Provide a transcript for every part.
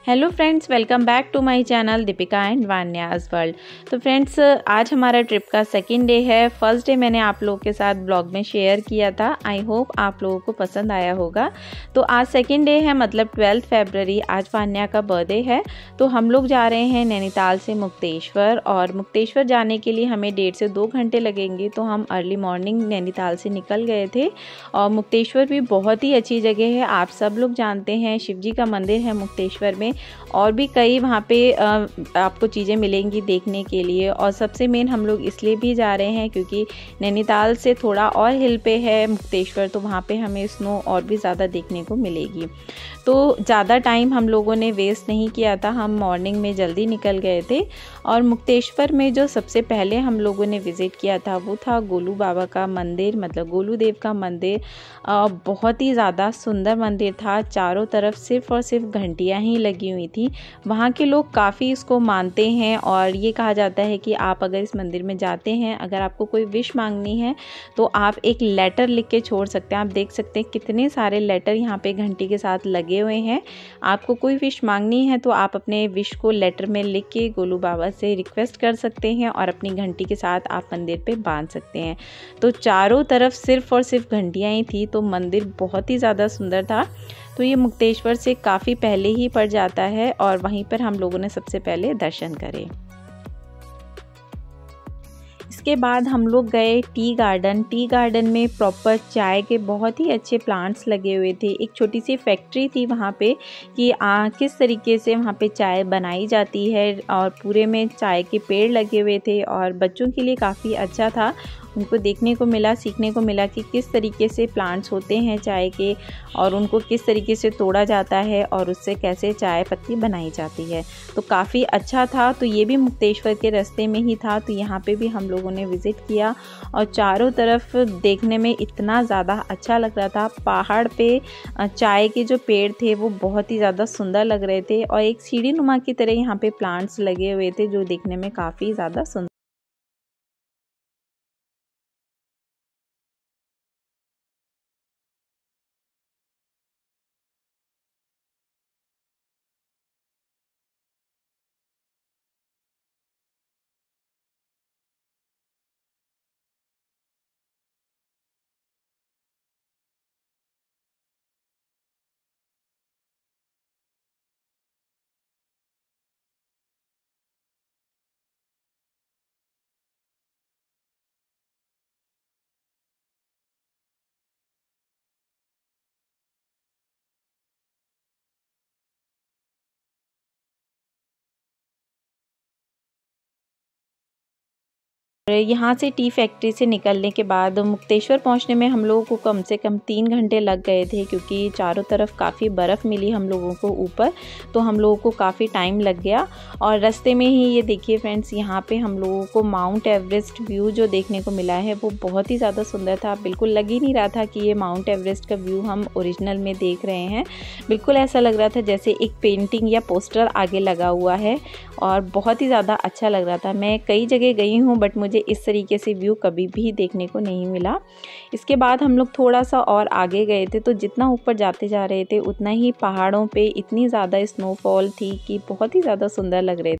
Hello friends, welcome back to my channel Deepika and Vanya's world. तो friends, आज हमारा trip का सेकंड डे है। फर्स्ट डे मैंने आप लोगों के साथ ब्लॉग में शेयर किया था। आई होप आप लोगों को पसंद आया होगा। तो आज सेकंड डे है, मतलब 12 फरवरी। आज वान्या का बर्थडे है। तो हम लोग जा रहे हैं नैनीताल से मुक्तेश्वर, और मुक्तेश्वर जाने के लिए हमें 1.5 से 2 घंटे लगेंगे। तो हम अर्ली मॉर्निंग नैनीताल से निकल गए थे। और मुक्तेश्वर भी बहुत ही अच्छी जगह है, आप सब लोग जानते हैं। शिव जी का मंदिर है मुक्तेश्वर में, और भी कई वहाँ पे आपको चीज़ें मिलेंगी देखने के लिए। और सबसे मेन हम लोग इसलिए भी जा रहे हैं क्योंकि नैनीताल से थोड़ा और हिल पे है मुक्तेश्वर, तो वहाँ पे हमें स्नो और भी ज़्यादा देखने को मिलेगी। तो ज़्यादा टाइम हम लोगों ने वेस्ट नहीं किया था, हम मॉर्निंग में जल्दी निकल गए थे। और मुक्तेश्वर में जो सबसे पहले हम लोगों ने विज़िट किया था वो था गोलू बाबा का मंदिर, मतलब गोलू देव का मंदिर। बहुत ही ज़्यादा सुंदर मंदिर था। चारों तरफ सिर्फ और सिर्फ घंटियाँ ही लगी हुई थी। वहाँ के लोग काफ़ी इसको मानते हैं, और ये कहा जाता है कि आप अगर इस मंदिर में जाते हैं, अगर आपको कोई विश मांगनी है तो आप एक लेटर लिख के छोड़ सकते हैं। आप देख सकते हैं कितने सारे लेटर यहाँ पे घंटी के साथ लगे हुए हैं। आपको कोई विश मांगनी है तो आप अपने विश को लेटर में लिख के गोलू बाबा से रिक्वेस्ट कर सकते हैं, और अपनी घंटी के साथ आप मंदिर पे बांध सकते हैं। तो चारों तरफ सिर्फ और सिर्फ घंटियाँ ही थी, तो मंदिर बहुत ही ज़्यादा सुंदर था। तो ये मुक्तेश्वर से काफ़ी पहले ही पड़ जाता है, और वहीं पर हम लोगों ने सबसे पहले दर्शन करे। इसके बाद हम लोग गए टी गार्डन। टी गार्डन में प्रॉपर चाय के बहुत ही अच्छे प्लांट्स लगे हुए थे। एक छोटी सी फैक्ट्री थी वहाँ पे कि किस तरीके से वहाँ पे चाय बनाई जाती है, और पूरे में चाय के पेड़ लगे हुए थे। और बच्चों के लिए काफ़ी अच्छा था, उनको देखने को मिला, सीखने को मिला कि किस तरीके से प्लांट्स होते हैं चाय के, और उनको किस तरीके से तोड़ा जाता है, और उससे कैसे चाय पत्ती बनाई जाती है। तो काफ़ी अच्छा था। तो ये भी मुक्तेश्वर के रास्ते में ही था, तो यहाँ पे भी हम लोगों ने विज़िट किया। और चारों तरफ देखने में इतना ज़्यादा अच्छा लग रहा था। पहाड़ पे चाय के जो पेड़ थे वो बहुत ही ज़्यादा सुंदर लग रहे थे, और एक सीढ़ी नुमा की तरह यहाँ पे प्लांट्स लगे हुए थे जो देखने में काफ़ी ज़्यादा सुंदर। यहाँ से टी फैक्ट्री से निकलने के बाद मुक्तेश्वर पहुँचने में हम लोगों को कम से कम 3 घंटे लग गए थे, क्योंकि चारों तरफ काफ़ी बर्फ़ मिली हम लोगों को ऊपर, तो हम लोगों को काफ़ी टाइम लग गया। और रास्ते में ही ये देखिए फ्रेंड्स, यहाँ पे हम लोगों को माउंट एवरेस्ट व्यू जो देखने को मिला है वो बहुत ही ज़्यादा सुंदर था। बिल्कुल लग ही नहीं रहा था कि ये माउंट एवरेस्ट का व्यू हम ओरिजिनल में देख रहे हैं। बिल्कुल ऐसा लग रहा था जैसे एक पेंटिंग या पोस्टर आगे लगा हुआ है, और बहुत ही ज़्यादा अच्छा लग रहा था। मैं कई जगह गई हूँ, बट मुझे इस तरीके से व्यू कभी भी देखने को नहीं मिला। इसके बाद हम लोग थोड़ा सा और आगे गए थे, तो जितना ऊपर जाते जा रहे थे उतना ही पहाड़ों पे इतनी ज़्यादा स्नोफॉल थी कि बहुत ही ज़्यादा सुंदर लग रहे थे।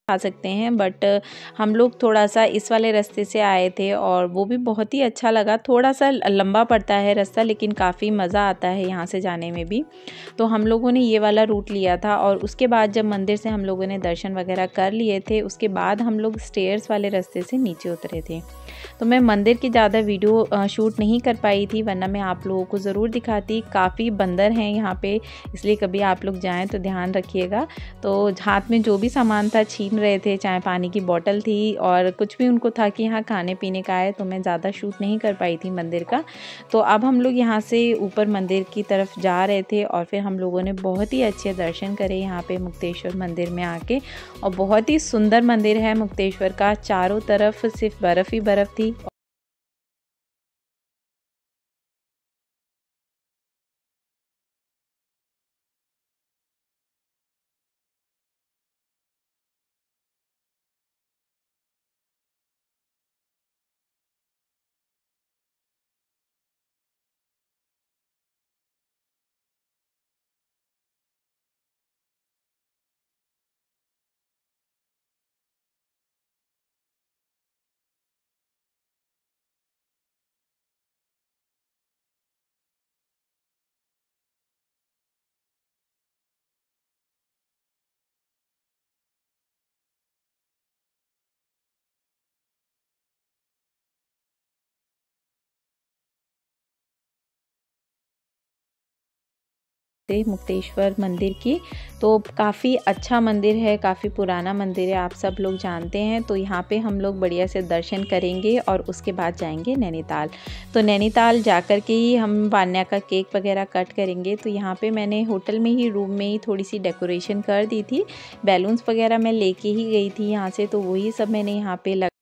आ सकते हैं, बट हम लोग थोड़ा सा इस वाले रास्ते से आए थे और वो भी बहुत ही अच्छा लगा। थोड़ा सा लंबा पड़ता है रास्ता, लेकिन काफ़ी मज़ा आता है यहाँ से जाने में भी। तो हम लोगों ने ये वाला रूट लिया था और उसके बाद जब मंदिर से हम लोगों ने दर्शन वगैरह कर लिए थे, उसके बाद हम लोग स्टेयर्स वाले रास्ते से नीचे उतरे थे। तो मैं मंदिर की ज़्यादा वीडियो शूट नहीं कर पाई थी, वरना मैं आप लोगों को ज़रूर दिखाती। काफ़ी बंदर हैं यहाँ पे, इसलिए कभी आप लोग जाएँ तो ध्यान रखिएगा। तो हाथ में जो भी सामान था छीन रहे थे, चाहे पानी की बोतल थी और कुछ भी उनको था कि यहाँ खाने पीने का है, तो मैं ज़्यादा शूट नहीं कर पाई थी मंदिर का। तो अब हम लोग यहाँ से ऊपर मंदिर की तरफ जा रहे थे और फिर हम लोगों ने बहुत ही अच्छे दर्शन करे यहाँ पे मुक्तेश्वर मंदिर में आके। और बहुत ही सुंदर मंदिर है मुक्तेश्वर का, चारों तरफ सिर्फ बर्फ़ ही बर्फ़ थी। मुक्तेश्वर मंदिर की तो काफ़ी अच्छा मंदिर है, काफ़ी पुराना मंदिर है, आप सब लोग जानते हैं। तो यहाँ पे हम लोग बढ़िया से दर्शन करेंगे और उसके बाद जाएंगे नैनीताल। तो नैनीताल जाकर के ही हम वान्या का केक वगैरह कट करेंगे। तो यहाँ पे मैंने होटल में ही, रूम में ही थोड़ी सी डेकोरेशन कर दी थी, बैलून्स वगैरह मैं लेके ही गई थी यहाँ से, तो वही सब मैंने यहाँ पे